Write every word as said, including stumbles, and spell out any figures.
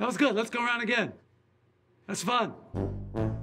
was good. Let's go around again. That's fun.